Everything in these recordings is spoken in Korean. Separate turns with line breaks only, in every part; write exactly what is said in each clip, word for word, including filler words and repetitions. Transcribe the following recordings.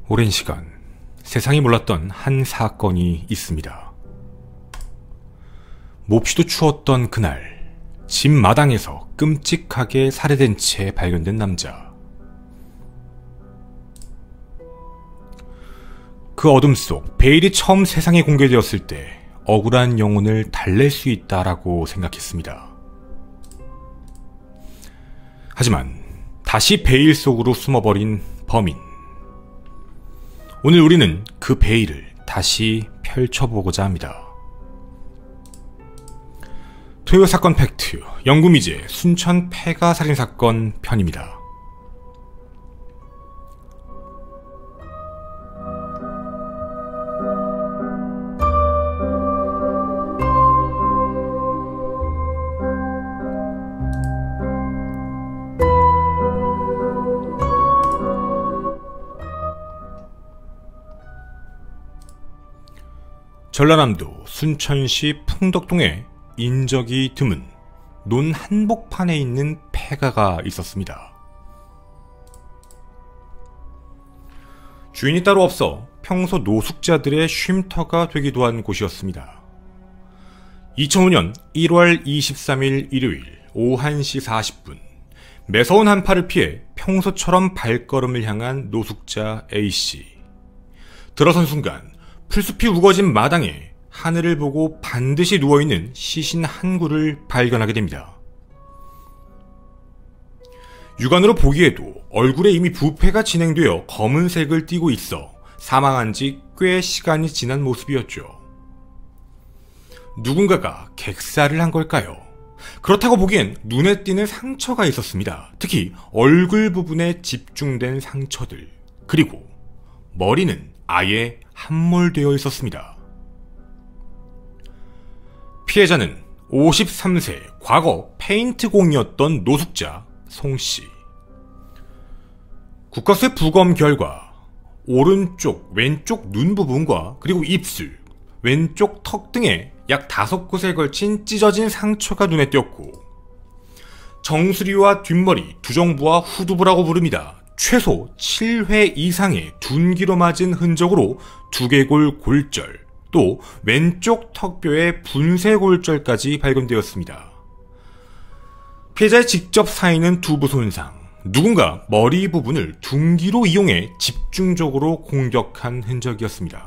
오랜 시간 세상이 몰랐던 한 사건이 있습니다. 몹시도 추웠던 그날, 집 마당에서 끔찍하게 살해된 채 발견된 남자. 그 어둠 속 베일이 처음 세상에 공개되었을 때 억울한 영혼을 달랠 수 있다라고 생각했습니다. 하지만 다시 베일 속으로 숨어버린 범인. 오늘 우리는 그 베일을 다시 펼쳐보고자 합니다. 토요 사건 팩트, 연구미제 순천 폐가 살인사건 편입니다. 전라남도 순천시 풍덕동에 인적이 드문 논 한복판에 있는 폐가가 있었습니다. 주인이 따로 없어 평소 노숙자들의 쉼터가 되기도 한 곳이었습니다. 이천오 년 일월 이십삼일 일요일 오후 한 시 사십 분, 매서운 한파를 피해 평소처럼 발걸음을 향한 노숙자 A씨. 들어선 순간 풀숲이 우거진 마당에 하늘을 보고 반드시 누워있는 시신 한 구를 발견하게 됩니다. 육안으로 보기에도 얼굴에 이미 부패가 진행되어 검은색을 띠고 있어 사망한 지 꽤 시간이 지난 모습이었죠. 누군가가 객살을 한 걸까요? 그렇다고 보기엔 눈에 띄는 상처가 있었습니다. 특히 얼굴 부분에 집중된 상처들, 그리고 머리는 아예 함몰되어 있었습니다. 피해자는 오십삼 세 과거 페인트공이었던 노숙자 송씨. 국과수의 부검 결과 오른쪽, 왼쪽 눈 부분과 그리고 입술, 왼쪽 턱 등에 약 다섯 곳에 걸친 찢어진 상처가 눈에 띄었고, 정수리와 뒷머리, 두정부와 후두부라고 부릅니다. 최소 칠 회 이상의 둔기로 맞은 흔적으로 두개골 골절, 또 왼쪽 턱뼈의 분쇄골절까지 발견되었습니다. 피해자의 직접 사인은 두부 손상, 누군가 머리 부분을 둔기로 이용해 집중적으로 공격한 흔적이었습니다.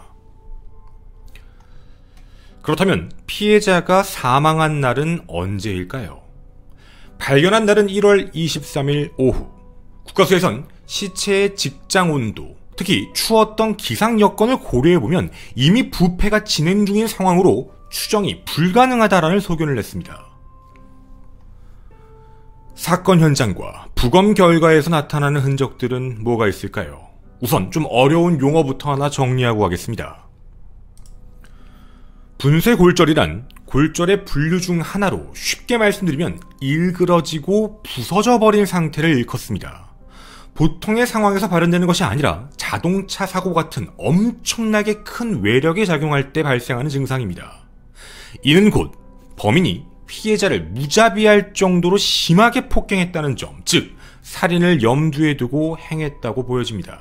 그렇다면 피해자가 사망한 날은 언제일까요? 발견한 날은 일월 이십삼일 오후. 국과수에선 시체의 직장 온도, 특히 추웠던 기상 여건을 고려해보면 이미 부패가 진행 중인 상황으로 추정이 불가능하다라는 소견을 냈습니다. 사건 현장과 부검 결과에서 나타나는 흔적들은 뭐가 있을까요? 우선 좀 어려운 용어부터 하나 정리하고 가겠습니다. 분쇄골절이란 골절의 분류 중 하나로 쉽게 말씀드리면 일그러지고 부서져 버린 상태를 일컫습니다. 보통의 상황에서 발현되는 것이 아니라 자동차 사고 같은 엄청나게 큰 외력이 작용할 때 발생하는 증상입니다. 이는 곧 범인이 피해자를 무자비할 정도로 심하게 폭행했다는 점, 즉 살인을 염두에 두고 행했다고 보여집니다.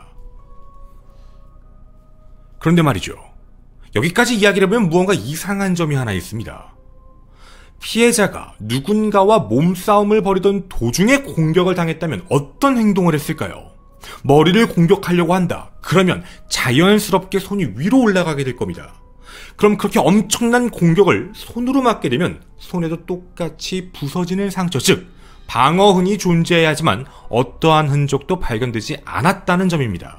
그런데 말이죠. 여기까지 이야기를 해보면 무언가 이상한 점이 하나 있습니다. 피해자가 누군가와 몸싸움을 벌이던 도중에 공격을 당했다면 어떤 행동을 했을까요? 머리를 공격하려고 한다. 그러면 자연스럽게 손이 위로 올라가게 될 겁니다. 그럼 그렇게 엄청난 공격을 손으로 맞게 되면 손에도 똑같이 부서지는 상처, 즉 방어흔이 존재해야지만 어떠한 흔적도 발견되지 않았다는 점입니다.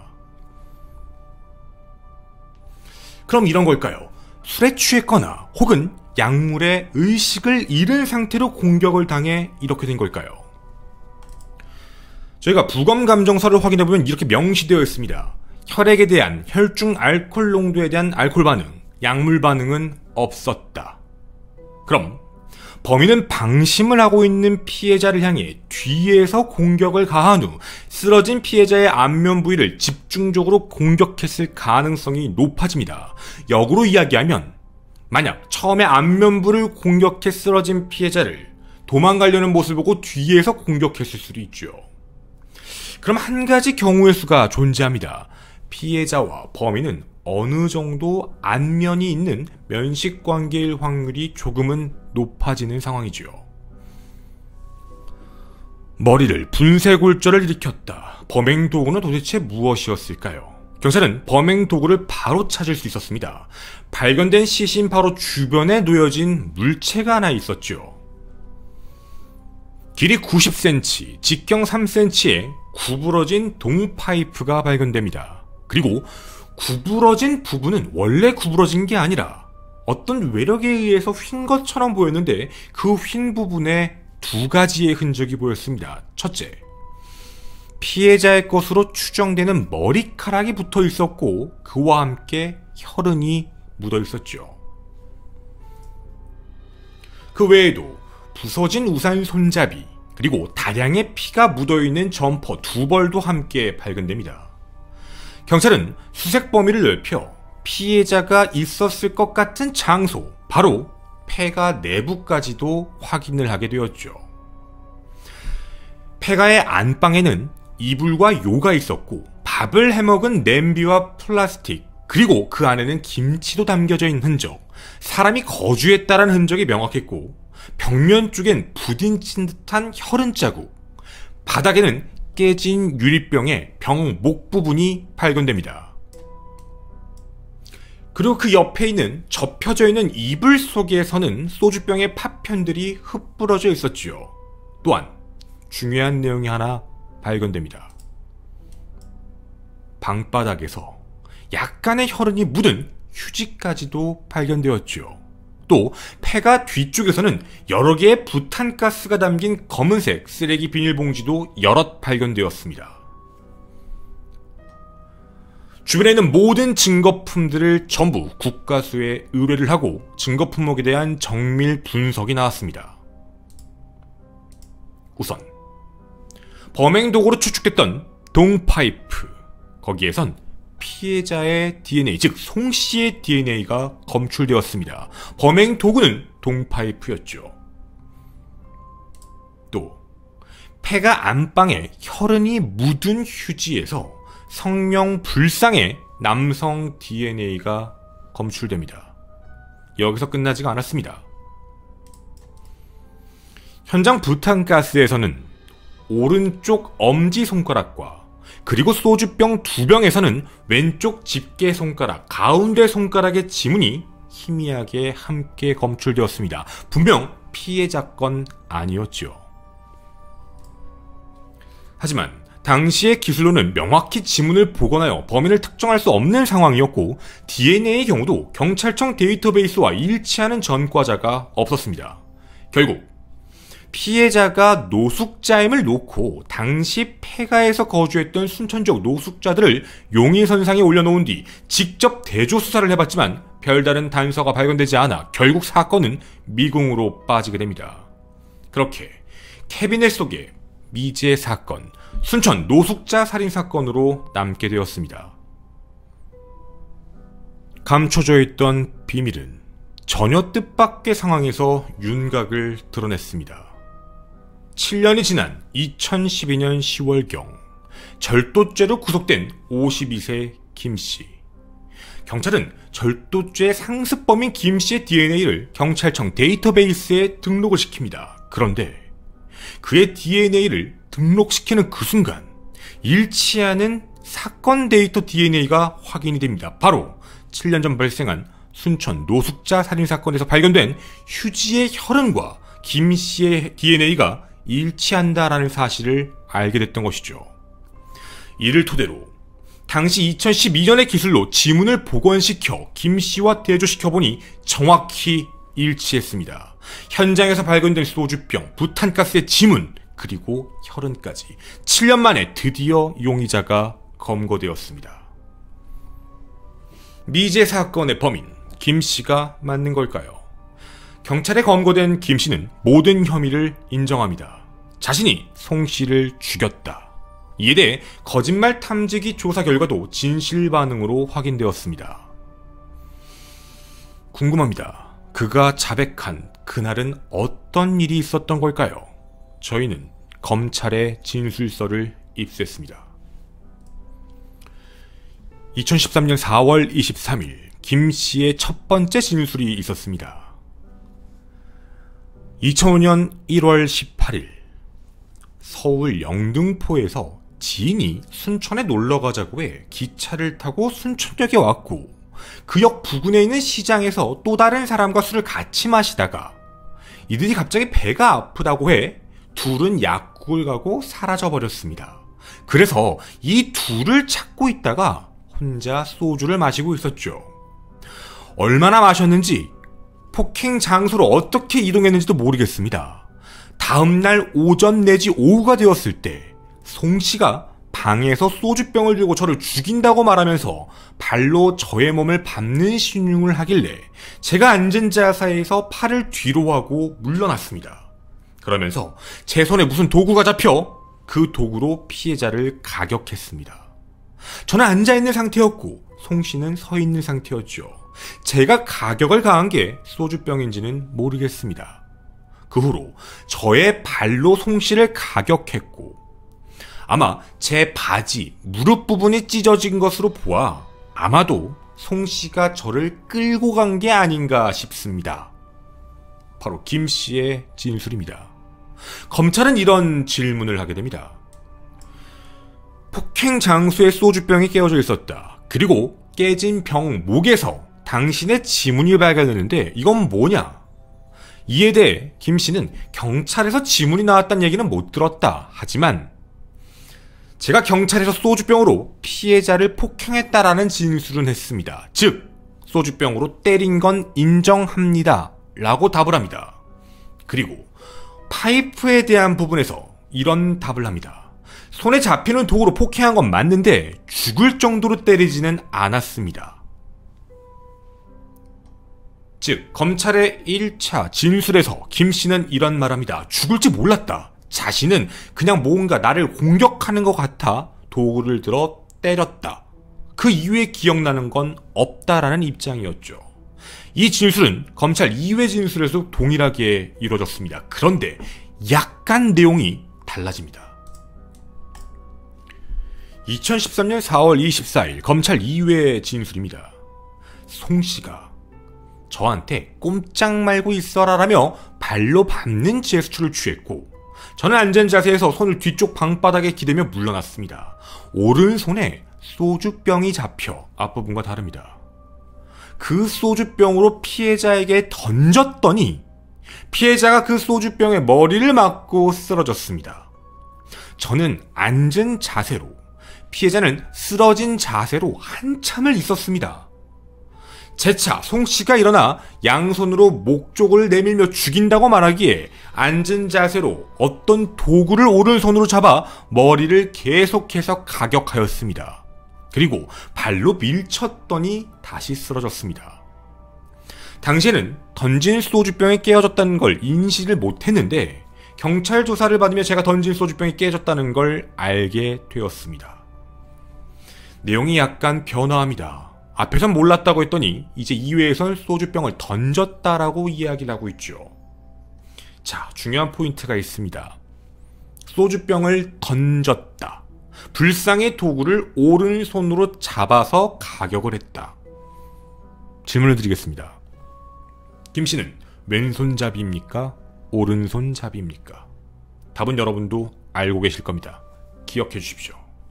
그럼 이런 걸까요? 술에 취했거나 혹은 약물에 의식을 잃은 상태로 공격을 당해 이렇게 된 걸까요? 저희가 부검 감정서를 확인해보면 이렇게 명시되어 있습니다. 혈액에 대한 혈중 알코올 농도에 대한 알코올 반응, 약물 반응은 없었다. 그럼 범인은 방심을 하고 있는 피해자를 향해 뒤에서 공격을 가한 후 쓰러진 피해자의 안면 부위를 집중적으로 공격했을 가능성이 높아집니다. 역으로 이야기하면 만약 처음에 안면부를 공격해 쓰러진 피해자를 도망가려는 모습을 보고 뒤에서 공격했을 수도 있죠. 그럼 한 가지 경우의 수가 존재합니다. 피해자와 범인은 어느 정도 안면이 있는 면식관계일 확률이 조금은 높아지는 상황이지요. 머리를 분쇄골절을 일으켰다. 범행 도구는 도대체 무엇이었을까요? 경찰은 범행 도구를 바로 찾을 수 있었습니다. 발견된 시신 바로 주변에 놓여진 물체가 하나 있었죠. 길이 구십 센티미터, 직경 삼 센티미터의 구부러진 동파이프가 발견됩니다. 그리고 구부러진 부분은 원래 구부러진 게 아니라 어떤 외력에 의해서 휜 것처럼 보였는데 그 휜 부분에 두 가지의 흔적이 보였습니다. 첫째, 피해자의 것으로 추정되는 머리카락이 붙어 있었고 그와 함께 혈흔이 묻어 있었죠. 그 외에도 부서진 우산 손잡이, 그리고 다량의 피가 묻어있는 점퍼 두 벌도 함께 발견됩니다. 경찰은 수색 범위를 넓혀 피해자가 있었을 것 같은 장소, 바로 폐가 내부까지도 확인을 하게 되었죠. 폐가의 안방에는 이불과 요가 있었고 밥을 해먹은 냄비와 플라스틱, 그리고 그 안에는 김치도 담겨져 있는 흔적, 사람이 거주했다는 흔적이 명확했고 벽면 쪽엔 부딪힌 듯한 혈흔 자국, 바닥에는 깨진 유리병의 병 목 부분이 발견됩니다. 그리고 그 옆에 있는 접혀져 있는 이불 속에서는 소주병의 파편들이 흩뿌러져 있었지요. 또한 중요한 내용이 하나 발견됩니다. 방바닥에서 약간의 혈흔이 묻은 휴지까지도 발견되었죠. 또 폐가 뒤쪽에서는 여러 개의 부탄가스가 담긴 검은색 쓰레기 비닐봉지도 여럿 발견되었습니다. 주변에 있는 모든 증거품들을 전부 국가수에 의뢰를 하고 증거 품목에 대한 정밀 분석이 나왔습니다. 우선 범행 도구로 추측됐던 동파이프, 거기에선 피해자의 디엔에이, 즉 송씨의 디엔에이가 검출되었습니다. 범행 도구는 동파이프였죠. 또 폐가 안방에 혈흔이 묻은 휴지에서 성명 불상의 남성 디엔에이가 검출됩니다. 여기서 끝나지가 않았습니다. 현장 부탄가스에서는 오른쪽 엄지손가락과 그리고 소주병 두 병에서는 왼쪽 집게손가락, 가운데 손가락의 지문이 희미하게 함께 검출되었습니다. 분명 피해자 건 아니었죠. 하지만 당시의 기술로는 명확히 지문을 복원하여 범인을 특정할 수 없는 상황이었고 디엔에이의 경우도 경찰청 데이터베이스와 일치하는 전과자가 없었습니다. 결국 피해자가 노숙자임을 놓고 당시 폐가에서 거주했던 순천 지역 노숙자들을 용의선상에 올려놓은 뒤 직접 대조 수사를 해봤지만 별다른 단서가 발견되지 않아 결국 사건은 미궁으로 빠지게 됩니다. 그렇게 캐비넷 속에 미제 사건, 순천 노숙자 살인사건으로 남게 되었습니다. 감춰져 있던 비밀은 전혀 뜻밖의 상황에서 윤곽을 드러냈습니다. 칠 년이 지난 이천십이 년 시월경, 절도죄로 구속된 오십이 세 김씨. 경찰은 절도죄 상습범인 김씨의 디엔에이를 경찰청 데이터베이스에 등록을 시킵니다. 그런데 그의 디엔에이를 등록시키는 그 순간 일치하는 사건 데이터 디엔에이가 확인이 됩니다. 바로 칠 년 전 발생한 순천 노숙자 살인사건에서 발견된 휴지의 혈흔과 김씨의 디엔에이가 일치한다라는 사실을 알게 됐던 것이죠. 이를 토대로 당시 이천십이 년의 기술로 지문을 복원시켜 김씨와 대조시켜보니 정확히 일치했습니다. 현장에서 발견된 소주병, 부탄가스의 지문, 그리고 혈흔까지 칠 년 만에 드디어 용의자가 검거되었습니다. 미제 사건의 범인 김씨가 맞는 걸까요? 경찰에 검거된 김씨는 모든 혐의를 인정합니다. 자신이 송씨를 죽였다. 이에 대해 거짓말 탐지기 조사 결과도 진실 반응으로 확인되었습니다. 궁금합니다. 그가 자백한 그날은 어떤 일이 있었던 걸까요? 저희는 검찰의 진술서를 입수했습니다. 이천십삼 년 사월 이십삼일 김 씨의 첫 번째 진술이 있었습니다. 이천오 년 일월 십팔일 서울 영등포에서 지인이 순천에 놀러가자고 해 기차를 타고 순천역에 왔고 그 역 부근에 있는 시장에서 또 다른 사람과 술을 같이 마시다가 이들이 갑자기 배가 아프다고 해 둘은 약국을 가고 사라져버렸습니다. 그래서 이 둘을 찾고 있다가 혼자 소주를 마시고 있었죠. 얼마나 마셨는지 폭행 장소로 어떻게 이동했는지도 모르겠습니다. 다음날 오전 내지 오후가 되었을 때 송씨가 방에서 소주병을 들고 저를 죽인다고 말하면서 발로 저의 몸을 밟는 신용을 하길래 제가 앉은 자세에서 팔을 뒤로 하고 물러났습니다. 그러면서 제 손에 무슨 도구가 잡혀 그 도구로 피해자를 가격했습니다. 저는 앉아있는 상태였고 송씨는 서있는 상태였죠. 제가 가격을 가한 게 소주병인지는 모르겠습니다. 그 후로 저의 발로 송씨를 가격했고 아마 제 바지, 무릎 부분이 찢어진 것으로 보아 아마도 송씨가 저를 끌고 간 게 아닌가 싶습니다. 바로 김씨의 진술입니다. 검찰은 이런 질문을 하게 됩니다. 폭행 장소에 소주병이 깨어져 있었다. 그리고 깨진 병 목에서 당신의 지문이 발견됐는데 이건 뭐냐? 이에 대해 김씨는 경찰에서 지문이 나왔다는 얘기는 못 들었다. 하지만 제가 경찰에서 소주병으로 피해자를 폭행했다라는 진술은 했습니다. 즉 소주병으로 때린 건 인정합니다. 라고 답을 합니다. 그리고 파이프에 대한 부분에서 이런 답을 합니다. 손에 잡히는 도구로 폭행한 건 맞는데 죽을 정도로 때리지는 않았습니다. 즉 검찰의 일 차 진술에서 김씨는 이런 말합니다. 죽을지 몰랐다. 자신은 그냥 뭔가 나를 공격하는 것 같아 도구를 들어 때렸다. 그 이후에 기억나는 건 없다라는 입장이었죠. 이 진술은 검찰 이 회 진술에서 동일하게 이루어졌습니다. 그런데 약간 내용이 달라집니다. 이천십삼 년 사월 이십사일 검찰 이 회 진술입니다. 송씨가 저한테 꼼짝 말고 있어라라며 발로 밟는 제스처를 취했고 저는 앉은 자세에서 손을 뒤쪽 방바닥에 기대며 물러났습니다. 오른손에 소주병이 잡혀 앞부분과 다릅니다. 그 소주병으로 피해자에게 던졌더니 피해자가 그 소주병에 머리를 맞고 쓰러졌습니다. 저는 앉은 자세로, 피해자는 쓰러진 자세로 한참을 있었습니다. 재차 송씨가 일어나 양손으로 목 쪽을 내밀며 죽인다고 말하기에 앉은 자세로 어떤 도구를 오른손으로 잡아 머리를 계속해서 가격하였습니다. 그리고 발로 밀쳤더니 다시 쓰러졌습니다. 당시에는 던진 소주병이 깨어졌다는 걸 인식을 못했는데 경찰 조사를 받으며 제가 던진 소주병이 깨졌다는 걸 알게 되었습니다. 내용이 약간 변화합니다. 앞에선 몰랐다고 했더니 이제 이 회에선 소주병을 던졌다라고 이야기를 하고 있죠. 자, 중요한 포인트가 있습니다. 소주병을 던졌다. 불상의 도구를 오른손으로 잡아서 가격을 했다. 질문을 드리겠습니다. 김씨는 왼손잡이입니까? 오른손잡이입니까? 답은 여러분도 알고 계실 겁니다. 기억해 주십시오.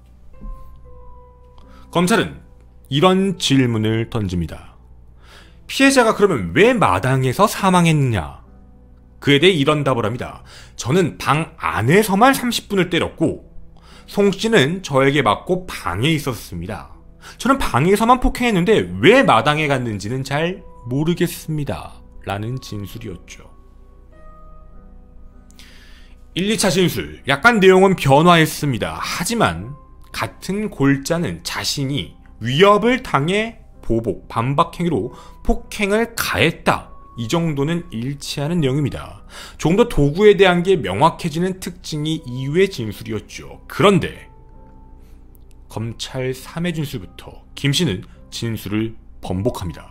검찰은 이런 질문을 던집니다. 피해자가 그러면 왜 마당에서 사망했느냐? 그에 대해 이런 답을 합니다. 저는 방 안에서만 삼십 분을 때렸고 송씨는 저에게 맞고 방에 있었습니다. 저는 방에서만 폭행했는데 왜 마당에 갔는지는 잘 모르겠습니다. 라는 진술이었죠. 일, 이 차 진술, 약간 내용은 변화했습니다. 하지만 같은 골자는 자신이 위협을 당해 보복, 반박 행위로 폭행을 가했다. 이 정도는 일치하는 내용입니다. 조금 더 도구에 대한 게 명확해지는 특징이 이 회 진술이었죠. 그런데 검찰 삼 회 진술부터 김씨는 진술을 번복합니다.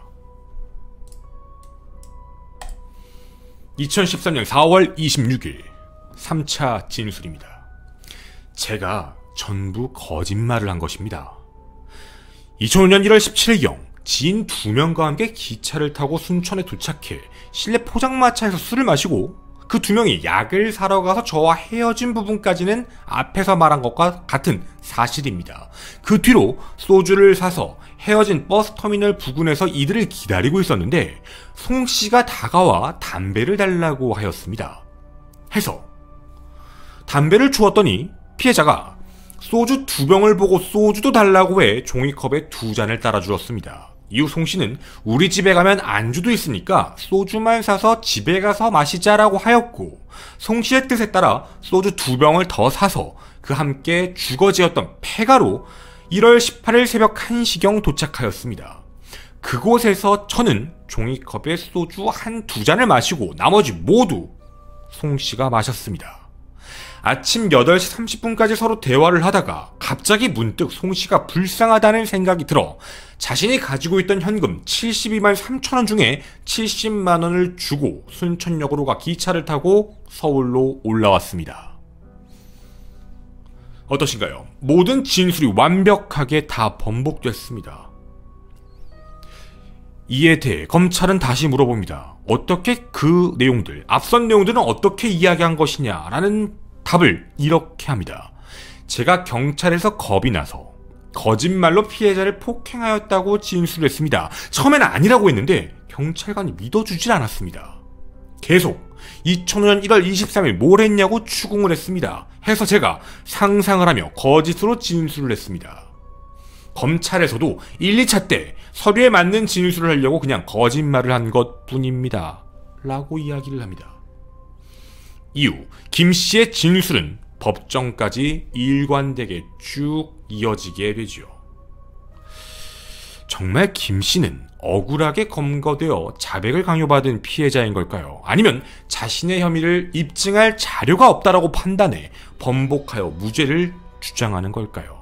이천십삼 년 사월 이십육일 삼 차 진술입니다. 제가 전부 거짓말을 한 것입니다. 이천오 년 일월 십칠일경 지인 두 명과 함께 기차를 타고 순천에 도착해 실내 포장마차에서 술을 마시고 그 두 명이 약을 사러 가서 저와 헤어진 부분까지는 앞에서 말한 것과 같은 사실입니다. 그 뒤로 소주를 사서 헤어진 버스터미널 부근에서 이들을 기다리고 있었는데 송씨가 다가와 담배를 달라고 하였습니다. 해서 담배를 주었더니 피해자가 소주 두 병을 보고 소주도 달라고 해 종이컵에 두 잔을 따라 주었습니다. 이후 송씨는 우리 집에 가면 안주도 있으니까 소주만 사서 집에 가서 마시자라고 하였고 송씨의 뜻에 따라 소주 두 병을 더 사서 그 함께 주거지였던 폐가로 일월 십팔일 새벽 한 시경 도착하였습니다. 그곳에서 저는 종이컵에 소주 한 두 잔을 마시고 나머지 모두 송씨가 마셨습니다. 아침 여덟 시 삼십 분까지 서로 대화를 하다가 갑자기 문득 송씨가 불쌍하다는 생각이 들어 자신이 가지고 있던 현금 칠십이만 삼천 원 중에 칠십만 원을 주고 순천역으로 가 기차를 타고 서울로 올라왔습니다. 어떠신가요? 모든 진술이 완벽하게 다 번복됐습니다. 이에 대해 검찰은 다시 물어봅니다. 어떻게 그 내용들, 앞선 내용들은 어떻게 이야기한 것이냐라는 답을 이렇게 합니다. 제가 경찰에서 겁이 나서 거짓말로 피해자를 폭행하였다고 진술을 했습니다. 처음에는 아니라고 했는데 경찰관이 믿어주질 않았습니다. 계속 이천오 년 일월 이십삼일 뭘 했냐고 추궁을 했습니다. 해서 제가 상상을 하며 거짓으로 진술을 했습니다. 검찰에서도 일, 이 차 때 서류에 맞는 진술을 하려고 그냥 거짓말을 한 것뿐입니다. 라고 이야기를 합니다. 이후 김씨의 진술은 법정까지 일관되게 쭉 이어지게 되죠. 정말 김씨는 억울하게 검거되어 자백을 강요받은 피해자인 걸까요? 아니면 자신의 혐의를 입증할 자료가 없다라고 판단해 번복하여 무죄를 주장하는 걸까요?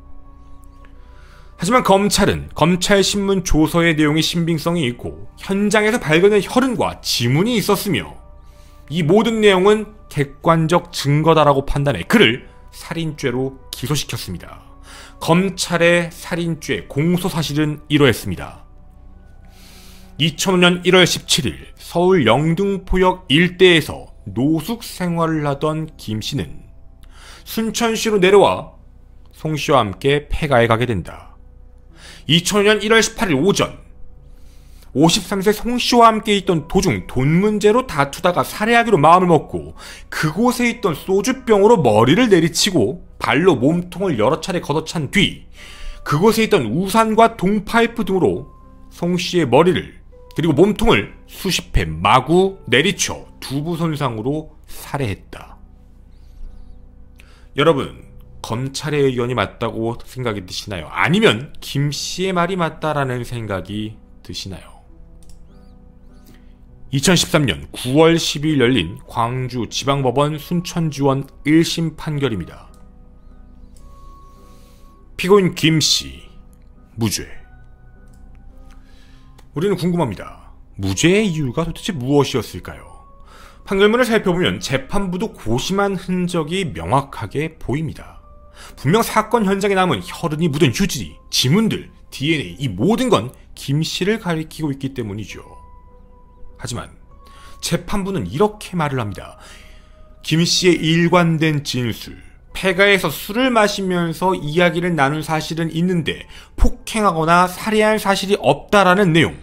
하지만 검찰은 검찰신문 조서의 내용이 신빙성이 있고 현장에서 발견된 혈흔과 지문이 있었으며 이 모든 내용은 객관적 증거다라고 판단해 그를 살인죄로 기소시켰습니다. 검찰의 살인죄 공소사실은 이러했습니다. 이천오 년 일월 십칠일 서울 영등포역 일대에서 노숙 생활을 하던 김씨는 순천시로 내려와 송씨와 함께 폐가에 가게 된다. 이천오 년 일월 십팔일 오전 오십삼 세 송씨와 함께 있던 도중 돈 문제로 다투다가 살해하기로 마음을 먹고 그곳에 있던 소주병으로 머리를 내리치고 발로 몸통을 여러 차례 걷어찬 뒤 그곳에 있던 우산과 동파이프 등으로 송씨의 머리를 그리고 몸통을 수십 회 마구 내리쳐 두부 손상으로 살해했다. 여러분, 검찰의 의견이 맞다고 생각이 드시나요? 아니면 김씨의 말이 맞다라는 생각이 드시나요? 이천십삼 년 구월 십이일 열린 광주지방법원 순천지원 일 심 판결입니다. 피고인 김씨, 무죄. 우리는 궁금합니다. 무죄의 이유가 도대체 무엇이었을까요? 판결문을 살펴보면 재판부도 고심한 흔적이 명확하게 보입니다. 분명 사건 현장에 남은 혈흔이 묻은 휴지, 지문들, 디엔에이 이 모든 건 김씨를 가리키고 있기 때문이죠. 하지만 재판부는 이렇게 말을 합니다. 김씨의 일관된 진술, 폐가에서 술을 마시면서 이야기를 나눈 사실은 있는데 폭행하거나 살해한 사실이 없다라는 내용.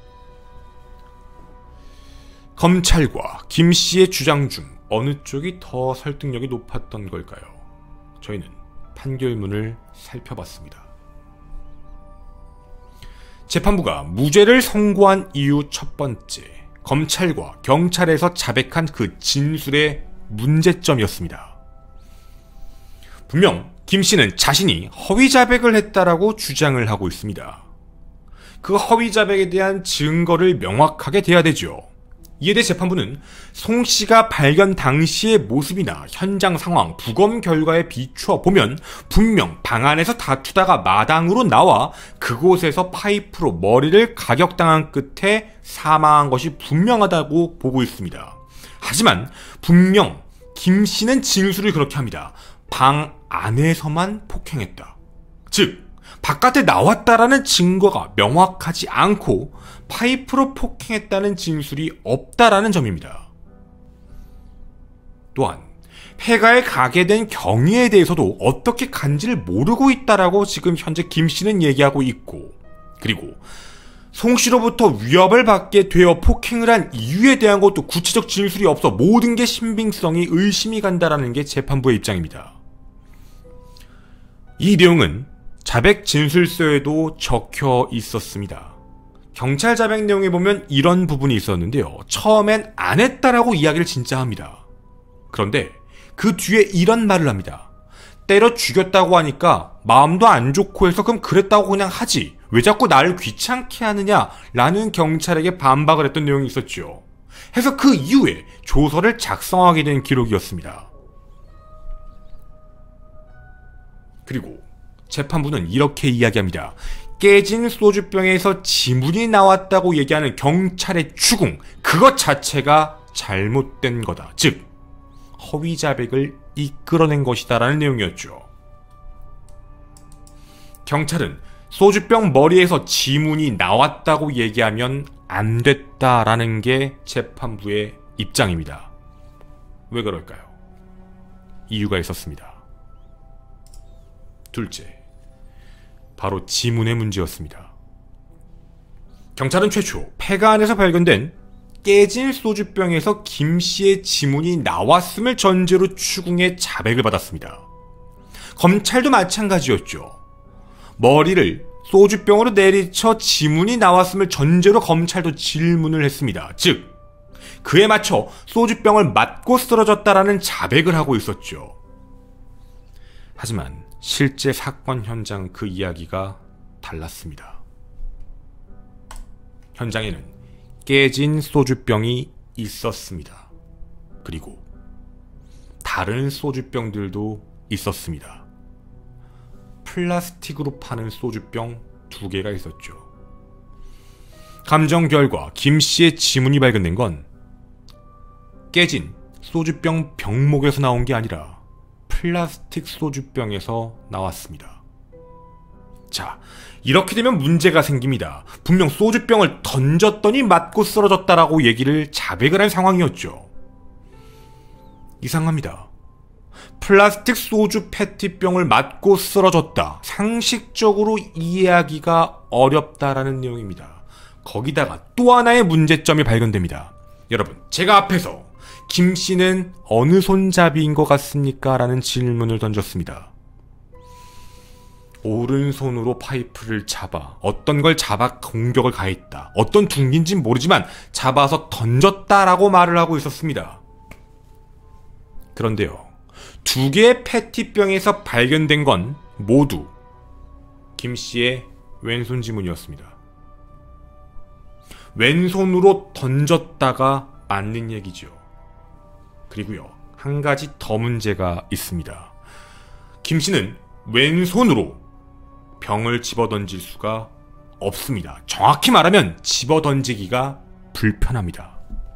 검찰과 김씨의 주장 중 어느 쪽이 더 설득력이 높았던 걸까요? 저희는 판결문을 살펴봤습니다. 재판부가 무죄를 선고한 이유 첫 번째, 검찰과 경찰에서 자백한 그 진술의 문제점이었습니다. 분명 김씨는 자신이 허위 자백을 했다라고 주장을 하고 있습니다. 그 허위 자백에 대한 증거를 명확하게 대야 되죠. 이에 대해 재판부는 송씨가 발견 당시의 모습이나 현장 상황, 부검 결과에 비추어 보면 분명 방 안에서 다투다가 마당으로 나와 그곳에서 파이프로 머리를 가격당한 끝에 사망한 것이 분명하다고 보고 있습니다. 하지만 분명 김씨는 진술을 그렇게 합니다. 방 안에서만 폭행했다. 즉 바깥에 나왔다라는 증거가 명확하지 않고 파이프로 폭행했다는 진술이 없다라는 점입니다. 또한 폐가에 가게 된 경위에 대해서도 어떻게 간지를 모르고 있다라고 지금 현재 김 씨는 얘기하고 있고, 그리고 송 씨로부터 위협을 받게 되어 폭행을 한 이유에 대한 것도 구체적 진술이 없어 모든 게 신빙성이 의심이 간다라는 게 재판부의 입장입니다. 이 내용은 자백 진술서에도 적혀 있었습니다. 경찰 자백 내용에 보면 이런 부분이 있었는데요. 처음엔 안 했다라고 이야기를 진짜 합니다. 그런데 그 뒤에 이런 말을 합니다. 때려 죽였다고 하니까 마음도 안 좋고 해서 그럼 그랬다고 그냥 하지. 왜 자꾸 나를 귀찮게 하느냐? 라는 경찰에게 반박을 했던 내용이 있었죠. 해서 그 이후에 조서를 작성하게 된 기록이었습니다. 그리고 재판부는 이렇게 이야기합니다. 깨진 소주병에서 지문이 나왔다고 얘기하는 경찰의 추궁, 그것 자체가 잘못된 거다. 즉 허위 자백을 이끌어낸 것이다라는 내용이었죠. 경찰은 소주병 머리에서 지문이 나왔다고 얘기하면 안 됐다라는 게 재판부의 입장입니다. 왜 그럴까요? 이유가 있었습니다. 둘째, 바로 지문의 문제였습니다. 경찰은 최초 폐가 안에서 발견된 깨진 소주병에서 김 씨의 지문이 나왔음을 전제로 추궁해 자백을 받았습니다. 검찰도 마찬가지였죠. 머리를 소주병으로 내리쳐 지문이 나왔음을 전제로 검찰도 질문을 했습니다. 즉, 그에 맞춰 소주병을 맞고 쓰러졌다라는 자백을 하고 있었죠. 하지만 실제 사건 현장 그 이야기가 달랐습니다. 현장에는 깨진 소주병이 있었습니다. 그리고 다른 소주병들도 있었습니다. 플라스틱으로 파는 소주병 두 개가 있었죠. 감정 결과 김 씨의 지문이 발견된 건 깨진 소주병 병목에서 나온 게 아니라 플라스틱 소주병에서 나왔습니다. 자, 이렇게 되면 문제가 생깁니다. 분명 소주병을 던졌더니 맞고 쓰러졌다라고 얘기를 자백을 한 상황이었죠. 이상합니다. 플라스틱 소주 페티병을 맞고 쓰러졌다. 상식적으로 이해하기가 어렵다라는 내용입니다. 거기다가 또 하나의 문제점이 발견됩니다. 여러분, 제가 앞에서 김 씨는 어느 손잡이인 것 같습니까? 라는 질문을 던졌습니다. 오른손으로 파이프를 잡아 어떤 걸 잡아 공격을 가했다. 어떤 둥기인지는 모르지만 잡아서 던졌다라고 말을 하고 있었습니다. 그런데요, 두 개의 페티병에서 발견된 건 모두 김 씨의 왼손 지문이었습니다. 왼손으로 던졌다가 맞는 얘기죠. 그리고요, 한 가지 더 문제가 있습니다. 김 씨는 왼손으로 병을 집어던질 수가 없습니다. 정확히 말하면 집어던지기가 불편합니다.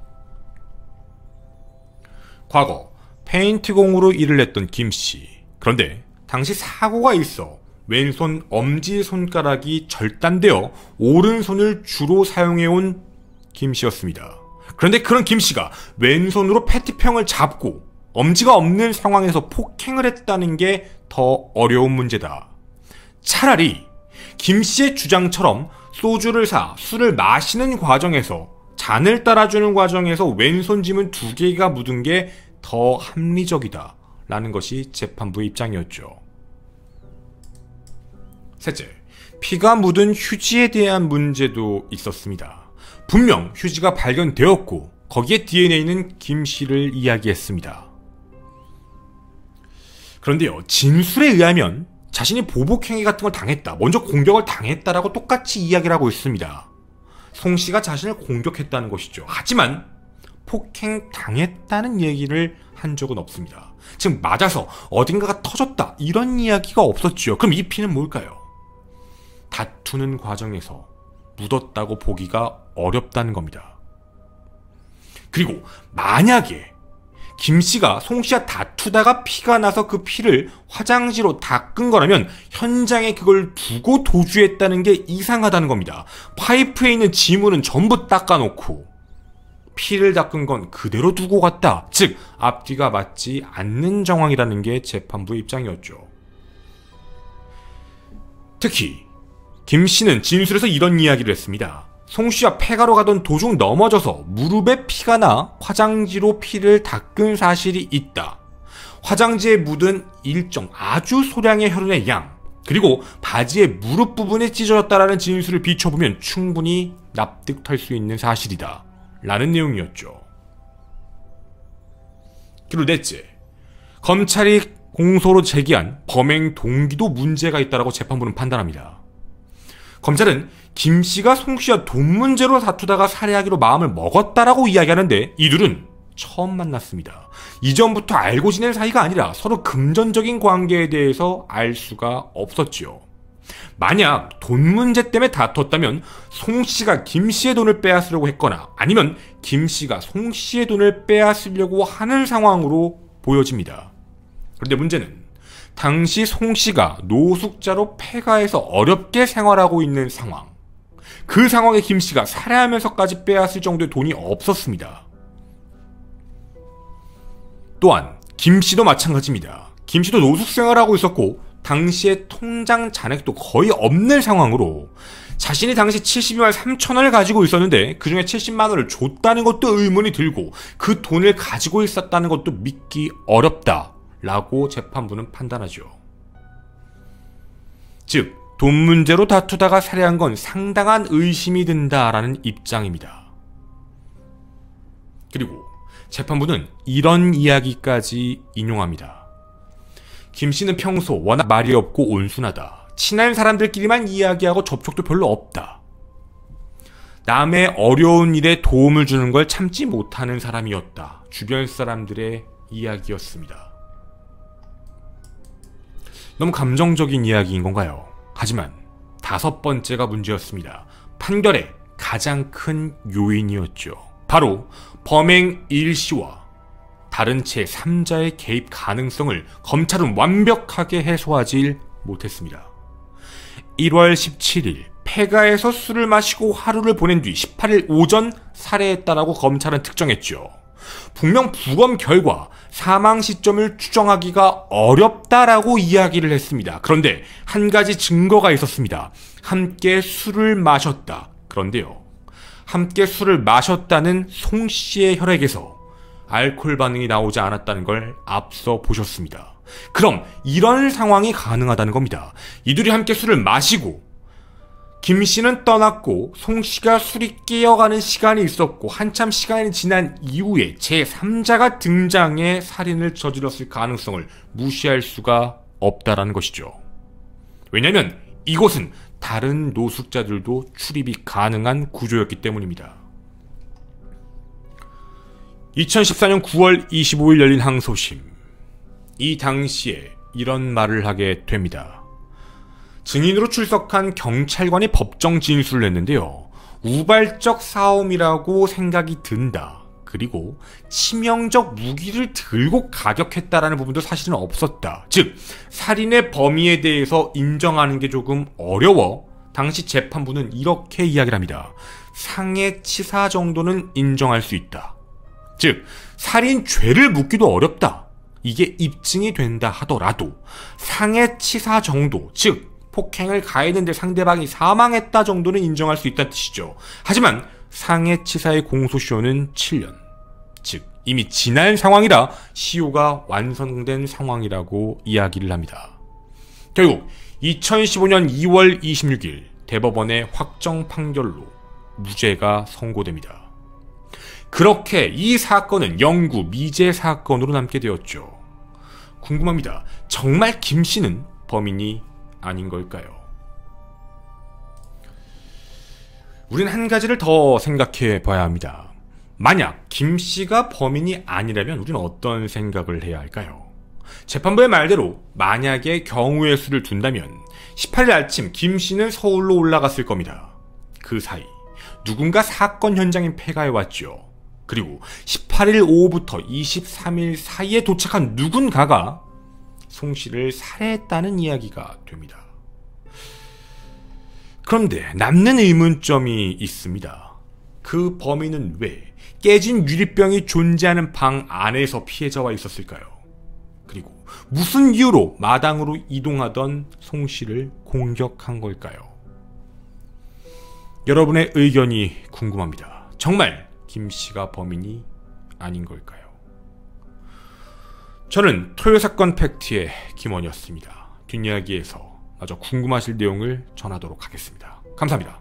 과거 페인트공으로 일을 했던 김 씨. 그런데 당시 사고가 있어 왼손 엄지손가락이 절단되어 오른손을 주로 사용해온 김 씨였습니다. 그런데 그런 김 씨가 왼손으로 페트병을 잡고 엄지가 없는 상황에서 폭행을 했다는 게 더 어려운 문제다. 차라리 김 씨의 주장처럼 소주를 사 술을 마시는 과정에서 잔을 따라주는 과정에서 왼손 지문 두 개가 묻은 게 더 합리적이다 라는 것이 재판부의 입장이었죠. 셋째, 피가 묻은 휴지에 대한 문제도 있었습니다. 분명 휴지가 발견되었고 거기에 디엔에이는 김 씨를 이야기했습니다. 그런데요, 진술에 의하면 자신이 보복행위 같은 걸 당했다, 먼저 공격을 당했다라고 똑같이 이야기를 하고 있습니다. 송 씨가 자신을 공격했다는 것이죠. 하지만 폭행 당했다는 얘기를 한 적은 없습니다. 즉 맞아서 어딘가가 터졌다 이런 이야기가 없었죠. 그럼 이 피는 뭘까요? 다투는 과정에서 묻었다고 보기가 어렵다는 겁니다. 그리고 만약에 김 씨가 송 씨와 다투다가 피가 나서 그 피를 화장지로 닦은 거라면 현장에 그걸 두고 도주했다는 게 이상하다는 겁니다. 파이프에 있는 지문은 전부 닦아놓고 피를 닦은 건 그대로 두고 갔다. 즉 앞뒤가 맞지 않는 정황이라는 게 재판부의 입장이었죠. 특히 김 씨는 진술에서 이런 이야기를 했습니다. 송 씨와 폐가로 가던 도중 넘어져서 무릎에 피가 나 화장지로 피를 닦은 사실이 있다. 화장지에 묻은 일정 아주 소량의 혈흔의 양, 그리고 바지의 무릎 부분이 찢어졌다라는 진술을 비춰보면 충분히 납득할 수 있는 사실이다 라는 내용이었죠. 그리고 넷째, 검찰이 공소로 제기한 범행 동기도 문제가 있다라고 재판부는 판단합니다. 검찰은 김 씨가 송 씨와 돈 문제로 다투다가 살해하기로 마음을 먹었다라고 이야기하는데 이들은 처음 만났습니다. 이전부터 알고 지낸 사이가 아니라 서로 금전적인 관계에 대해서 알 수가 없었지요. 만약 돈 문제 때문에 다퉜다면 송 씨가 김 씨의 돈을 빼앗으려고 했거나 아니면 김 씨가 송 씨의 돈을 빼앗으려고 하는 상황으로 보여집니다. 그런데 문제는 당시 송 씨가 노숙자로 폐가에서 어렵게 생활하고 있는 상황. 그 상황에 김 씨가 살해하면서까지 빼앗을 정도의 돈이 없었습니다. 또한 김 씨도 마찬가지입니다. 김 씨도 노숙 생활하고 있었고 당시에 통장 잔액도 거의 없는 상황으로 자신이 당시 칠십이만 삼천 원을 가지고 있었는데 그중에 칠십만 원을 줬다는 것도 의문이 들고 그 돈을 가지고 있었다는 것도 믿기 어렵다 라고 재판부는 판단하죠. 즉, 돈 문제로 다투다가 살해한 건 상당한 의심이 든다라는 입장입니다. 그리고 재판부는 이런 이야기까지 인용합니다. 김 씨는 평소 워낙 말이 없고 온순하다. 친한 사람들끼리만 이야기하고 접촉도 별로 없다. 남의 어려운 일에 도움을 주는 걸 참지 못하는 사람이었다. 주변 사람들의 이야기였습니다. 너무 감정적인 이야기인 건가요? 하지만 다섯 번째가 문제였습니다. 판결의 가장 큰 요인이었죠. 바로 범행 일시와 다른 제삼자의 개입 가능성을 검찰은 완벽하게 해소하지 못했습니다. 일월 십칠일 폐가에서 술을 마시고 하루를 보낸 뒤 십팔일 오전 살해했다라고 검찰은 특정했죠. 분명 부검 결과 사망 시점을 추정하기가 어렵다라고 이야기를 했습니다. 그런데 한 가지 증거가 있었습니다. 함께 술을 마셨다. 그런데요, 함께 술을 마셨다는 송 씨의 혈액에서 알코올 반응이 나오지 않았다는 걸 앞서 보셨습니다. 그럼 이런 상황이 가능하다는 겁니다. 이들이 함께 술을 마시고 김 씨는 떠났고 송 씨가 술이 깨어가는 시간이 있었고 한참 시간이 지난 이후에 제삼자가 등장해 살인을 저질렀을 가능성을 무시할 수가 없다라는 것이죠. 왜냐하면 이곳은 다른 노숙자들도 출입이 가능한 구조였기 때문입니다. 이천십사년 구월 이십오일 열린 항소심. 이 당시에 이런 말을 하게 됩니다. 증인으로 출석한 경찰관이 법정 진술을 했는데요. 우발적 싸움이라고 생각이 든다. 그리고 치명적 무기를 들고 가격했다라는 부분도 사실은 없었다. 즉, 살인의 범위에 대해서 인정하는 게 조금 어려워 당시 재판부는 이렇게 이야기를 합니다. 상해치사 정도는 인정할 수 있다. 즉, 살인죄를 묻기도 어렵다. 이게 입증이 된다 하더라도 상해치사 정도, 즉 폭행을 가했는데 상대방이 사망했다 정도는 인정할 수 있다는 뜻이죠. 하지만 상해치사의 공소시효는 칠 년. 즉 이미 지난 상황이라 시효가 완성된 상황이라고 이야기를 합니다. 결국 이천십오년 이월 이십육일 대법원의 확정 판결로 무죄가 선고됩니다. 그렇게 이 사건은 영구 미제 사건으로 남게 되었죠. 궁금합니다. 정말 김 씨는 범인이 아닌 걸까요? 우린 한 가지를 더 생각해 봐야 합니다. 만약 김 씨가 범인이 아니라면 우리는 어떤 생각을 해야 할까요? 재판부의 말대로 만약의 경우의 수를 둔다면 십팔일 아침 김 씨는 서울로 올라갔을 겁니다. 그 사이 누군가 사건 현장인 폐가에 왔죠. 그리고 십팔 일 오후부터 이십삼 일 사이에 도착한 누군가가 송 씨를 살해했다는 이야기가 됩니다. 그런데 남는 의문점이 있습니다. 그 범인은 왜 깨진 유리병이 존재하는 방 안에서 피해자와 있었을까요? 그리고 무슨 이유로 마당으로 이동하던 송 씨를 공격한 걸까요? 여러분의 의견이 궁금합니다. 정말 김 씨가 범인이 아닌 걸까요? 저는 토요사건 팩트의 김원이었습니다. 뒷이야기에서 마저 궁금하실 내용을 전하도록 하겠습니다. 감사합니다.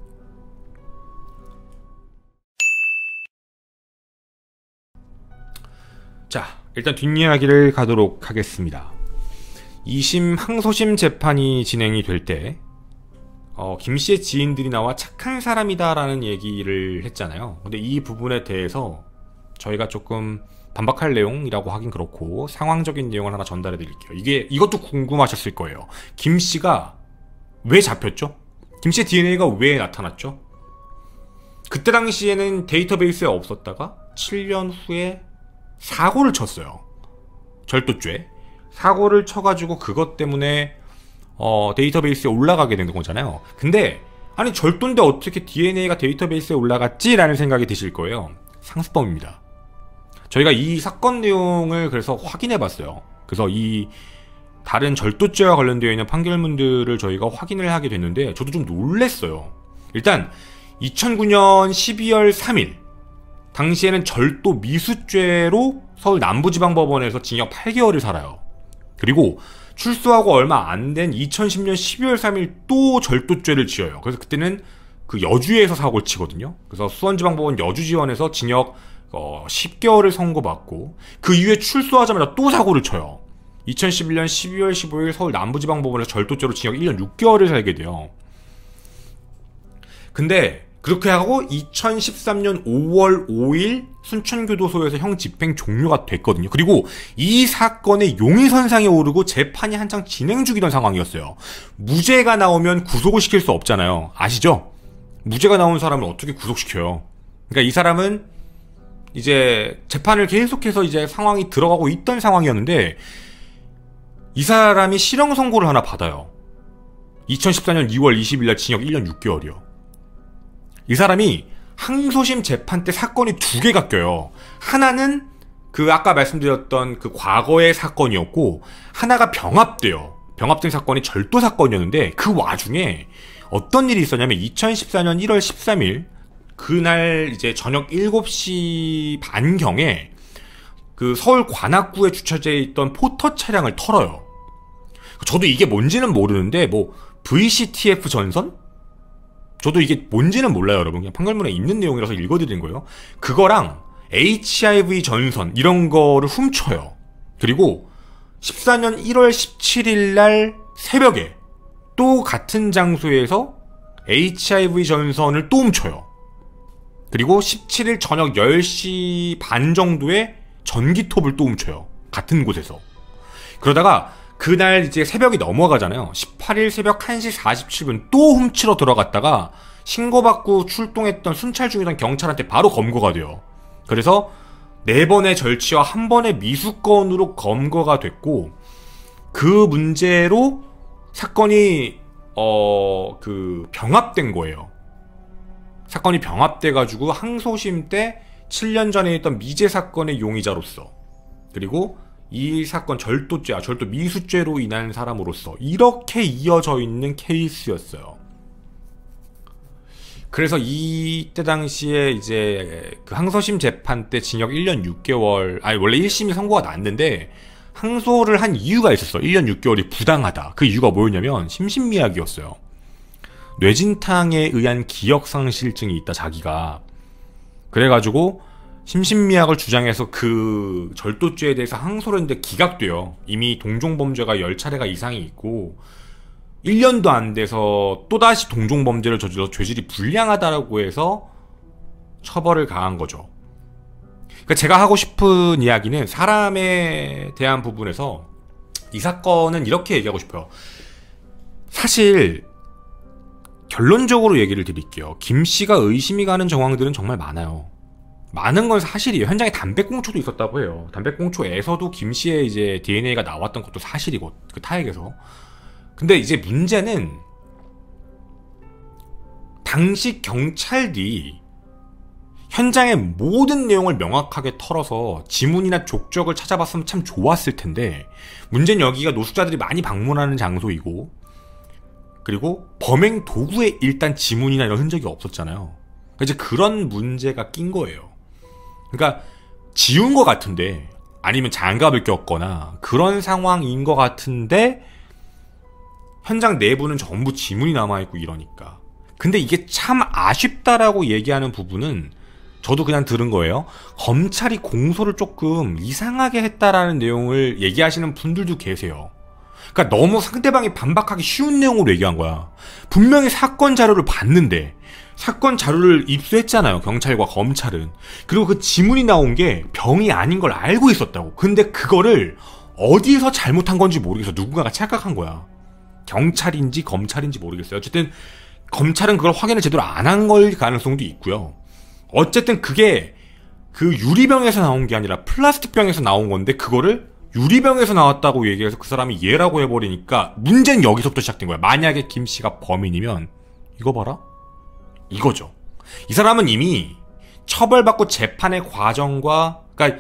자, 일단 뒷이야기를 가도록 하겠습니다. 이심 항소심 재판이 진행이 될 때 어, 김 씨의 지인들이 나와 착한 사람이다라는 얘기를 했잖아요. 근데 이 부분에 대해서 저희가 조금 반박할 내용이라고 하긴 그렇고 상황적인 내용을 하나 전달해 드릴게요. 이게 이것도 궁금하셨을 거예요. 김 씨가 왜 잡혔죠? 김 씨의 디엔에이가 왜 나타났죠? 그때 당시에는 데이터베이스에 없었다가 칠 년 후에 사고를 쳤어요. 절도죄. 사고를 쳐가지고 그것 때문에 어, 데이터베이스에 올라가게 된 거잖아요. 근데 아니 절도인데 어떻게 디엔에이가 데이터베이스에 올라갔지? 라는 생각이 드실 거예요. 상습범입니다. 저희가 이 사건 내용을 그래서 확인해 봤어요. 그래서 이 다른 절도죄와 관련되어 있는 판결문들을 저희가 확인을 하게 됐는데 저도 좀 놀랬어요. 일단 이천구 년 십이월 삼일 당시에는 절도 미수죄로 서울 남부지방법원에서 징역 팔 개월을 살아요. 그리고 출소하고 얼마 안 된 이천십 년 십이월 삼일 또 절도죄를 지어요. 그래서 그때는 그 여주에서 사고를 치거든요. 그래서 수원지방법원 여주지원에서 징역 어, 십 개월을 선고받고 그 이후에 출소하자마자 또 사고를 쳐요. 이천십일 년 십이월 십오일 서울 남부지방법원에서 절도죄로 징역 일 년 육 개월을 살게 돼요. 근데 그렇게 하고 이천십삼 년 오월 오일 순천교도소에서 형 집행 종료가 됐거든요. 그리고 이 사건의 용의선상에 오르고 재판이 한창 진행 중이던 상황이었어요. 무죄가 나오면 구속을 시킬 수 없잖아요. 아시죠? 무죄가 나온 사람을 어떻게 구속시켜요? 그러니까 이 사람은 이제 재판을 계속해서 이제 상황이 들어가고 있던 상황이었는데 이 사람이 실형 선고를 하나 받아요. 이천십사 년 이월 이십일 날 징역 일 년 육 개월이요. 이 사람이 항소심 재판 때 사건이 두 개가 껴요. 하나는 그 아까 말씀드렸던 그 과거의 사건이었고 하나가 병합돼요. 병합된 사건이 절도 사건이었는데 그 와중에 어떤 일이 있었냐면 이천십사 년 일월 십삼일 그날 이제 저녁 일곱 시 반경에 그 서울 관악구에 주차되어 있던 포터 차량을 털어요. 저도 이게 뭔지는 모르는데 뭐 브이씨티에프 전선? 저도 이게 뭔지는 몰라요, 여러분. 그냥 판결문에 있는 내용이라서 읽어드린 거예요. 그거랑 에이치아이브이 전선 이런 거를 훔쳐요. 그리고 십사 년 일월 십칠일 날 새벽에 또 같은 장소에서 에이치아이브이 전선을 또 훔쳐요. 그리고 십칠일 저녁 열 시 반 정도에 전기톱을 또 훔쳐요. 같은 곳에서. 그러다가 그날 이제 새벽이 넘어가잖아요. 십팔일 새벽 한 시 사십칠 분 또 훔치러 들어갔다가 신고받고 출동했던 순찰 중이던 경찰한테 바로 검거가 돼요. 그래서 네 번의 절취와 한 번의 미수건으로 검거가 됐고 그 문제로 사건이 어 그 병합된 거예요. 사건이 병합돼가지고 항소심 때 칠 년 전에 있던 미제 사건의 용의자로서 그리고 이 사건 절도죄, 아, 절도 미수죄로 인한 사람으로서 이렇게 이어져 있는 케이스였어요. 그래서 이때 당시에 이제 그 항소심 재판 때 징역 일 년 육 개월, 아니 원래 일 심이 선고가 났는데 항소를 한 이유가 있었어. 일 년 육 개월이 부당하다. 그 이유가 뭐였냐면 심신미약이었어요. 뇌진탕에 의한 기억상실증이 있다, 자기가. 그래가지고 심신미약을 주장해서 그 절도죄에 대해서 항소를 했는데 기각돼요. 이미 동종범죄가 열 차례가 이상이 있고 일 년도 안 돼서 또다시 동종범죄를 저질러 죄질이 불량하다라고 해서 처벌을 가한 거죠. 그러니까 제가 하고 싶은 이야기는 사람에 대한 부분에서 이 사건은 이렇게 얘기하고 싶어요. 사실 결론적으로 얘기를 드릴게요. 김 씨가 의심이 가는 정황들은 정말 많아요. 많은 건 사실이에요. 현장에 담배꽁초도 있었다고 해요. 담배꽁초에서도 김 씨의 이제 디엔에이가 나왔던 것도 사실이고, 그 타액에서. 근데 이제 문제는 당시 경찰들이 현장의 모든 내용을 명확하게 털어서 지문이나 족적을 찾아봤으면 참 좋았을 텐데, 문제는 여기가 노숙자들이 많이 방문하는 장소이고, 그리고 범행 도구에 일단 지문이나 이런 흔적이 없었잖아요. 이제 그런 문제가 낀 거예요. 그러니까 지운 것 같은데, 아니면 장갑을 꼈거나 그런 상황인 것 같은데 현장 내부는 전부 지문이 남아있고 이러니까. 근데 이게 참 아쉽다라고 얘기하는 부분은 저도 그냥 들은 거예요. 검찰이 공소를 조금 이상하게 했다라는 내용을 얘기하시는 분들도 계세요. 그러니까 너무 상대방이 반박하기 쉬운 내용으로 얘기한 거야. 분명히 사건 자료를 봤는데, 사건 자료를 입수했잖아요, 경찰과 검찰은. 그리고 그 지문이 나온 게 병이 아닌 걸 알고 있었다고. 근데 그거를 어디서 잘못한 건지 모르겠어. 누군가가 착각한 거야. 경찰인지 검찰인지 모르겠어요. 어쨌든 검찰은 그걸 확인을 제대로 안 한 걸 가능성도 있고요. 어쨌든 그게 그 유리병에서 나온 게 아니라 플라스틱 병에서 나온 건데, 그거를 유리병에서 나왔다고 얘기해서 그 사람이 얘라고 해버리니까 문제는 여기서부터 시작된 거야. 만약에 김 씨가 범인이면 이거 봐라? 이거죠. 이 사람은 이미 처벌받고 재판의 과정과, 그러니까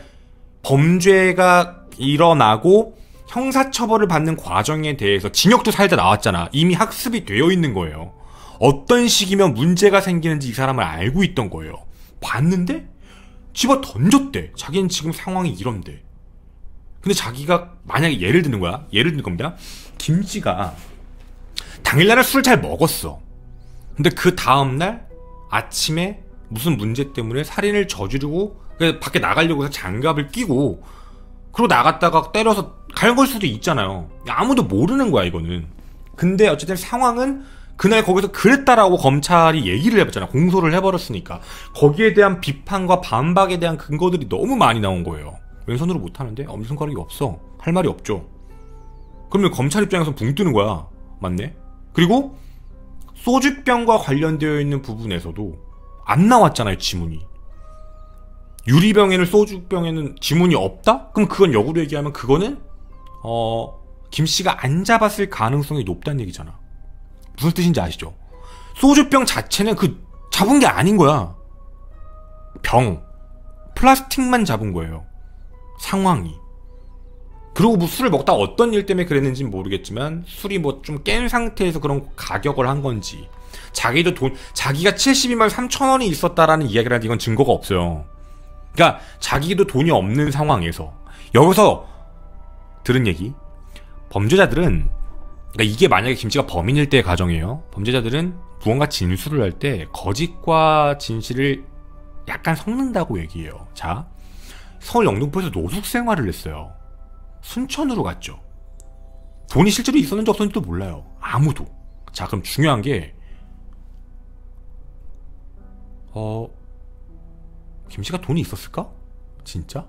범죄가 일어나고 형사처벌을 받는 과정에 대해서 징역도 살다 나왔잖아. 이미 학습이 되어 있는 거예요. 어떤 식이면 문제가 생기는지 이 사람을 알고 있던 거예요. 봤는데 집어 던졌대. 자기는 지금 상황이 이런데. 근데 자기가 만약에 예를 드는 거야. 예를 드는 겁니다. 김 씨가 당일날은 술을 잘 먹었어. 근데 그 다음날 아침에 무슨 문제 때문에 살인을 저지르고 밖에 나가려고 해서 장갑을 끼고 그러고 나갔다가 때려서 갈 걸 수도 있잖아요. 아무도 모르는 거야, 이거는. 근데 어쨌든 상황은 그날 거기서 그랬다라고 검찰이 얘기를 해봤잖아. 공소를 해버렸으니까. 거기에 대한 비판과 반박에 대한 근거들이 너무 많이 나온 거예요. 왼손으로 못하는데 엄지손가락이 없어. 할 말이 없죠. 그러면 검찰 입장에서 붕 뜨는 거야. 맞네? 그리고 소주병과 관련되어 있는 부분에서도 안 나왔잖아요, 지문이. 유리병에는 소주병에는 지문이 없다? 그럼 그건 역으로 얘기하면 그거는 어... 김씨가 안 잡았을 가능성이 높다는 얘기잖아. 무슨 뜻인지 아시죠? 소주병 자체는 그 잡은 게 아닌 거야. 병, 플라스틱만 잡은 거예요. 상황이. 그리고 뭐 술을 먹다 어떤 일 때문에 그랬는지는 모르겠지만 술이 뭐 좀 깬 상태에서 그런 가격을 한 건지, 자기도 돈, 자기가 칠십이만 삼천 원이 있었다라는 이야기를 하는데 이건 증거가 없어요. 그러니까 자기도 돈이 없는 상황에서 여기서 들은 얘기, 범죄자들은, 그러니까 이게 만약에 김씨가 범인일 때의 가정이에요. 범죄자들은 무언가 진술을 할 때 거짓과 진실을 약간 섞는다고 얘기해요. 자, 서울 영등포에서 노숙 생활을 했어요. 순천으로 갔죠. 돈이 실제로 있었는지 없었는지도 몰라요. 아무도. 자, 그럼 중요한 게 어... 김씨가 돈이 있었을까? 진짜?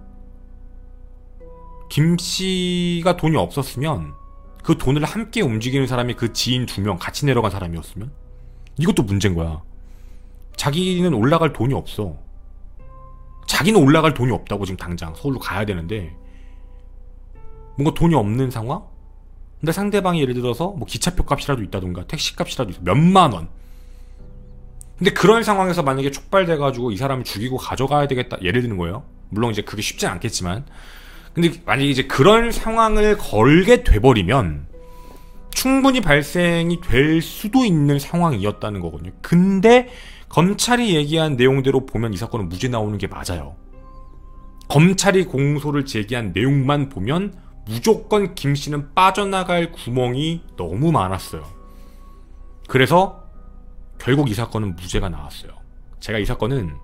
김씨가 돈이 없었으면 그 돈을 함께 움직이는 사람이 그 지인 두 명 같이 내려간 사람이었으면? 이것도 문제인 거야. 자기는 올라갈 돈이 없어. 자기는 올라갈 돈이 없다고 지금 당장 서울로 가야 되는데 뭔가 돈이 없는 상황? 근데 상대방이 예를 들어서 뭐 기차표 값이라도 있다던가 택시 값이라도 있어. 몇만 원. 근데 그런 상황에서 만약에 촉발돼가지고 이 사람을 죽이고 가져가야 되겠다. 예를 드는 거예요. 물론 이제 그게 쉽진 않겠지만. 근데 만약에 이제 그런 상황을 걸게 돼버리면 충분히 발생이 될 수도 있는 상황이었다는 거거든요. 근데 검찰이 얘기한 내용대로 보면 이 사건은 무죄 나오는 게 맞아요. 검찰이 공소를 제기한 내용만 보면 무조건 김씨는 빠져나갈 구멍이 너무 많았어요. 그래서 결국 이 사건은 무죄가 나왔어요. 제가 이 사건은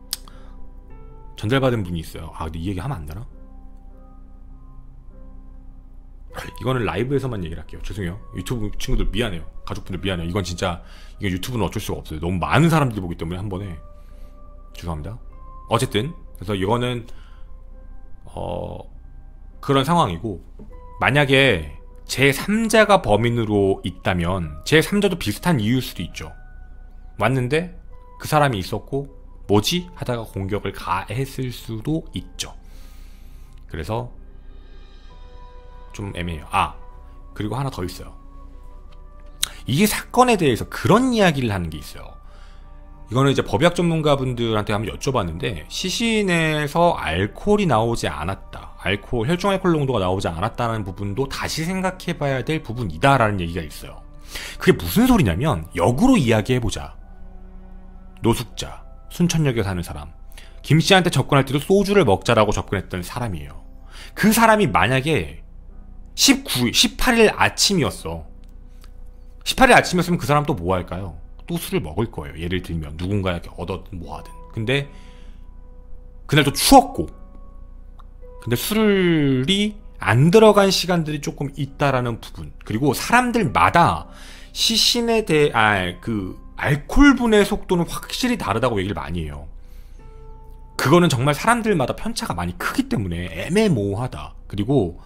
전달받은 분이 있어요. 아, 근데 이 얘기 하면 안 되나? 이거는 라이브에서만 얘기를 할게요. 죄송해요. 유튜브 친구들 미안해요. 가족분들 미안해요. 이건 진짜, 이거 유튜브는 어쩔 수가 없어요. 너무 많은 사람들이 보기 때문에 한 번에. 죄송합니다. 어쨌든 그래서 이거는 어 그런 상황이고, 만약에 제삼자가 범인으로 있다면 제삼자도 비슷한 이유일 수도 있죠. 왔는데 그 사람이 있었고 뭐지? 하다가 공격을 가했을 수도 있죠. 그래서 좀 애매해요. 아, 그리고 하나 더 있어요. 이 사건에 대해서 그런 이야기를 하는 게 있어요. 이거는 이제 법의학 전문가분들한테 한번 여쭤봤는데, 시신에서 알코올이 나오지 않았다, 알코올, 혈중 알코올 농도가 나오지 않았다는 부분도 다시 생각해봐야 될 부분이다라는 얘기가 있어요. 그게 무슨 소리냐면, 역으로 이야기해보자. 노숙자, 순천역에 사는 사람, 김씨한테 접근할 때도 소주를 먹자라고 접근했던 사람이에요. 그 사람이 만약에 십구일, 십팔일 아침이었어. 십팔일 아침이었으면 그 사람 또 뭐 할까요? 또 술을 먹을 거예요. 예를 들면 누군가에게 얻었든 뭐하든. 근데 그날 또 추웠고, 근데 술이 안 들어간 시간들이 조금 있다라는 부분, 그리고 사람들마다 시신에 대해 아, 그 알코올 분해 속도는 확실히 다르다고 얘기를 많이 해요. 그거는 정말 사람들마다 편차가 많이 크기 때문에 애매모호하다. 그리고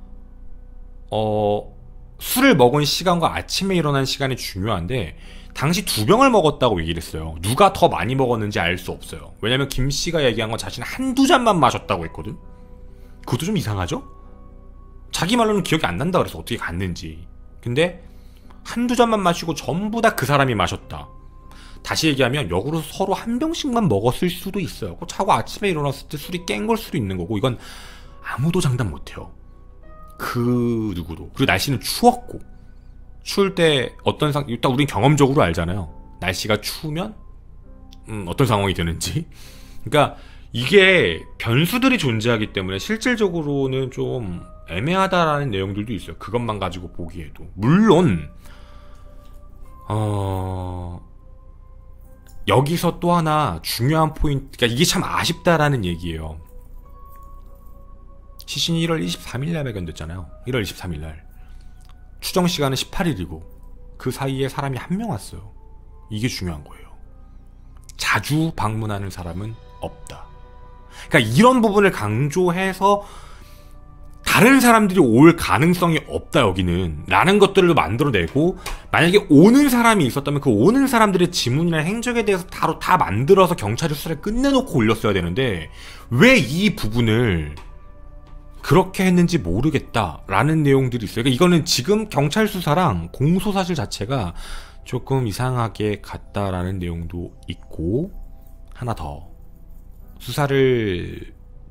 어 술을 먹은 시간과 아침에 일어난 시간이 중요한데, 당시 두 병을 먹었다고 얘기를 했어요. 누가 더 많이 먹었는지 알 수 없어요. 왜냐면 김씨가 얘기한 건 자신은 한두 잔만 마셨다고 했거든. 그것도 좀 이상하죠? 자기 말로는 기억이 안 난다 그래서 어떻게 갔는지. 근데 한두 잔만 마시고 전부 다 그 사람이 마셨다. 다시 얘기하면 역으로 서로 한 병씩만 먹었을 수도 있어요. 자고 아침에 일어났을 때 술이 깬 걸 수도 있는 거고, 이건 아무도 장담 못해요. 그 누구도. 그리고 날씨는 추웠고, 추울 때 어떤 상, 일단 우린 경험적으로 알잖아요. 날씨가 추우면 음, 어떤 상황이 되는지. 그러니까 이게 변수들이 존재하기 때문에 실질적으로는 좀 애매하다라는 내용들도 있어요. 그것만 가지고 보기에도. 물론 어... 여기서 또 하나 중요한 포인트, 그러니까 이게 참 아쉽다라는 얘기예요. 시신이 일월 이십삼일날 발견됐잖아요. 일월 이십삼일날. 추정 시간은 십팔일이고 그 사이에 사람이 한 명 왔어요. 이게 중요한 거예요. 자주 방문하는 사람은 없다. 그러니까 이런 부분을 강조해서 다른 사람들이 올 가능성이 없다 여기는 라는 것들을 만들어내고, 만약에 오는 사람이 있었다면 그 오는 사람들의 지문이나 행적에 대해서 바로 다 만들어서 경찰이 수사를 끝내놓고 올렸어야 되는데, 왜 이 부분을 그렇게 했는지 모르겠다라는 내용들이 있어요. 그러니까 이거는 지금 경찰 수사랑 공소 사실 자체가 조금 이상하게 갔다라는 내용도 있고, 하나 더, 수사를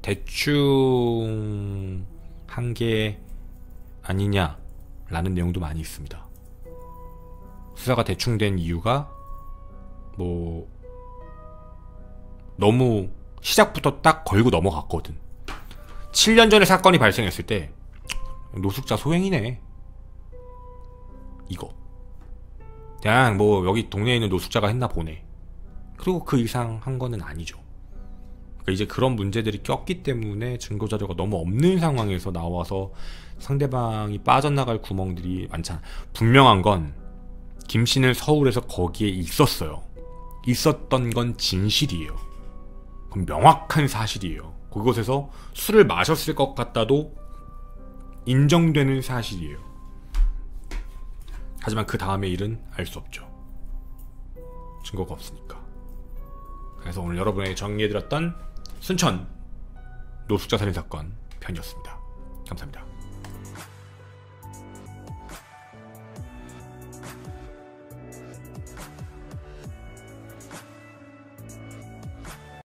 대충 한 게 아니냐라는 내용도 많이 있습니다. 수사가 대충 된 이유가 뭐 너무 시작부터 딱 걸고 넘어갔거든. 칠 년 전에 사건이 발생했을 때 노숙자 소행이네, 이거 그냥 뭐 여기 동네에 있는 노숙자가 했나 보네. 그리고 그 이상 한 거는 아니죠. 그러니까 이제 그런 문제들이 꼈기 때문에 증거자료가 너무 없는 상황에서 나와서 상대방이 빠져나갈 구멍들이 많잖아. 분명한 건 김씨는 서울에서 거기에 있었어요. 있었던 건 진실이에요. 그럼 명확한 사실이에요. 그곳에서 술을 마셨을 것 같다도 인정되는 사실이에요. 하지만 그 다음의 일은 알 수 없죠. 증거가 없으니까. 그래서 오늘 여러분에게 정리해드렸던 순천 노숙자 살인사건 편이었습니다. 감사합니다.